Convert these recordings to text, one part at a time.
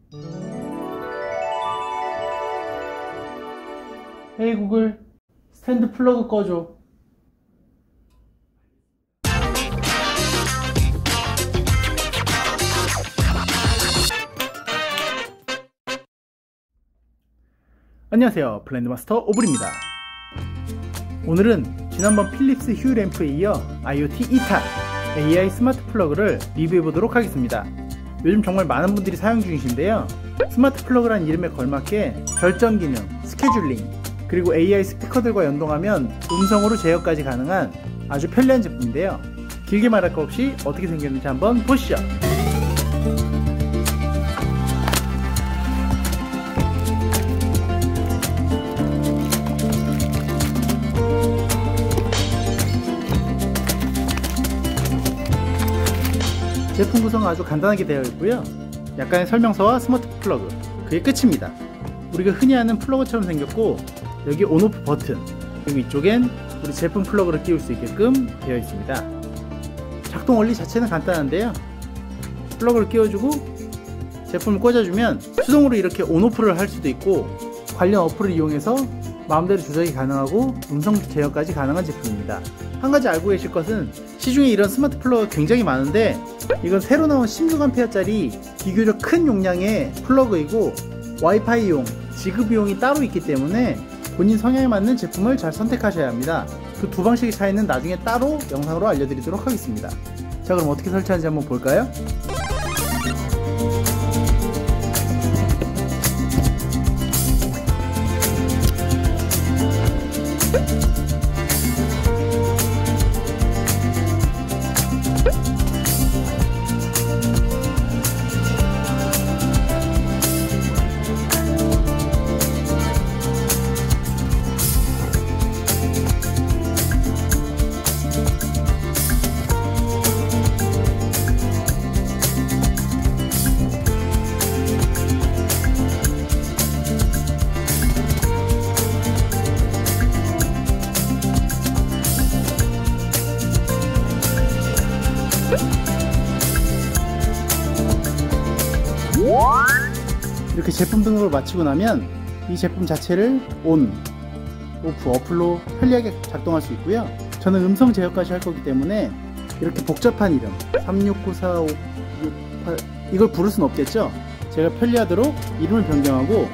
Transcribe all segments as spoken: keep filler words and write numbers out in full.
헤이 구글, 스탠드 플러그 꺼줘. 안녕하세요, 블렌드마스터 오블입니다. 오늘은 지난번 필립스 휴 램프에 이어 아이오티 이 탄 에이아이 스마트 플러그를 리뷰해 보도록 하겠습니다. 요즘 정말 많은 분들이 사용 중이신데요, 스마트 플러그란 이름에 걸맞게 결정 기능, 스케줄링, 그리고 에이아이 스피커들과 연동하면 음성으로 제어까지 가능한 아주 편리한 제품인데요, 길게 말할 것 없이 어떻게 생겼는지 한번 보시죠. 제품 구성은 아주 간단하게 되어 있고요, 약간의 설명서와 스마트 플러그, 그게 끝입니다. 우리가 흔히 아는 플러그처럼 생겼고, 여기 온오프 버튼, 그리고 이쪽엔 우리 제품 플러그를 끼울 수 있게끔 되어 있습니다. 작동 원리 자체는 간단한데요, 플러그를 끼워주고 제품을 꽂아주면 수동으로 이렇게 온오프를 할 수도 있고, 관련 어플을 이용해서 마음대로 조작이 가능하고 음성 제어까지 가능한 제품입니다. 한 가지 알고 계실 것은 시중에 이런 스마트 플러그가 굉장히 많은데, 이건 새로 나온 십육 암페어짜리 비교적 큰 용량의 플러그이고 와이파이용, 지급용이 따로 있기 때문에 본인 성향에 맞는 제품을 잘 선택하셔야 합니다. 그 두 방식의 차이는 나중에 따로 영상으로 알려드리도록 하겠습니다. 자, 그럼 어떻게 설치하는지 한번 볼까요? 이렇게 제품 등록을 마치고 나면 이 제품 자체를 온, 오프, 어플로 편리하게 작동할 수 있고요, 저는 음성 제어까지 할 거기 때문에 이렇게 복잡한 이름 삼육구사오육팔 이걸 부를 순 없겠죠. 제가 편리하도록 이름을 변경하고,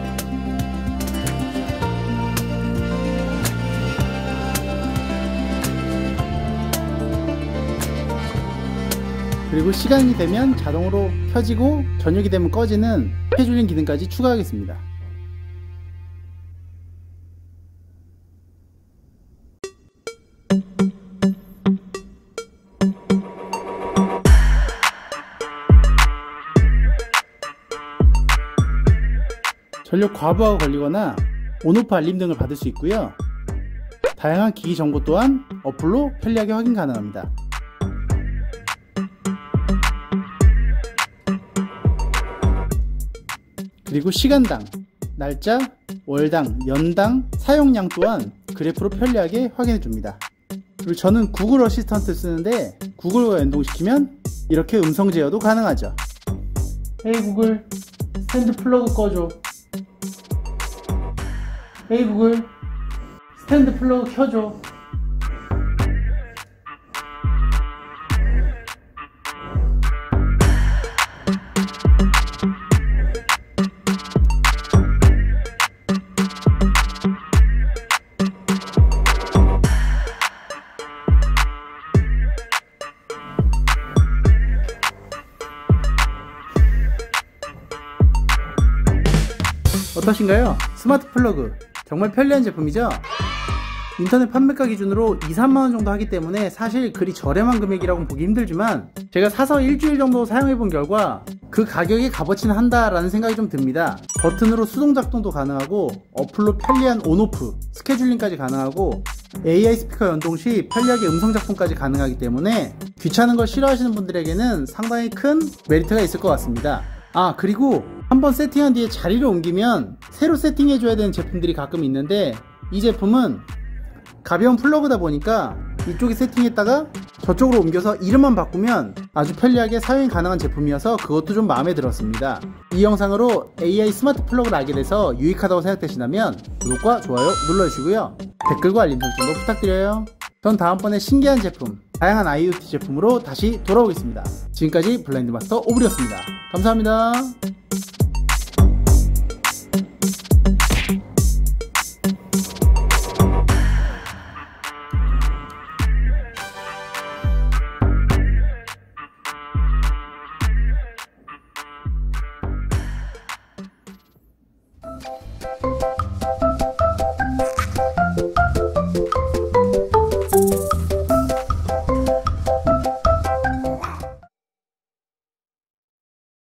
그리고 시간이 되면 자동으로 켜지고 저녁이 되면 꺼지는 스케줄링 기능까지 추가하겠습니다. 전력 과부하가 걸리거나 온오프 알림 등을 받을 수 있고요, 다양한 기기 정보 또한 어플로 편리하게 확인 가능합니다. 그리고 시간당, 날짜, 월당, 연당, 사용량 또한 그래프로 편리하게 확인해 줍니다. 그리고 저는 구글 어시스턴트를 쓰는데 구글과 연동시키면 이렇게 음성 제어도 가능하죠. 헤이 구글, 스탠드 플러그 꺼줘. 헤이 구글, 스탠드 플러그 켜줘. 어떠신가요? 스마트 플러그 정말 편리한 제품이죠? 인터넷 판매가 기준으로 이, 삼만 원 정도 하기 때문에 사실 그리 저렴한 금액이라고 보기 힘들지만, 제가 사서 일주일 정도 사용해본 결과 그 가격에 값어치는 한다라는 생각이 좀 듭니다. 버튼으로 수동 작동도 가능하고 어플로 편리한 온오프, 스케줄링까지 가능하고 에이아이 스피커 연동 시 편리하게 음성 작동까지 가능하기 때문에 귀찮은 걸 싫어하시는 분들에게는 상당히 큰 메리트가 있을 것 같습니다. 아, 그리고 한번 세팅한 뒤에 자리를 옮기면 새로 세팅해줘야 되는 제품들이 가끔 있는데, 이 제품은 가벼운 플러그다 보니까 이쪽에 세팅했다가 저쪽으로 옮겨서 이름만 바꾸면 아주 편리하게 사용이 가능한 제품이어서 그것도 좀 마음에 들었습니다. 이 영상으로 에이아이 스마트 플러그를 알게 돼서 유익하다고 생각되신다면 구독과 좋아요 눌러주시고요. 댓글과 알림 설정도 부탁드려요. 전 다음번에 신기한 제품, 다양한 아이오티 제품으로 다시 돌아오겠습니다. 지금까지 블라인드 마스터 오블이었습니다. 감사합니다. you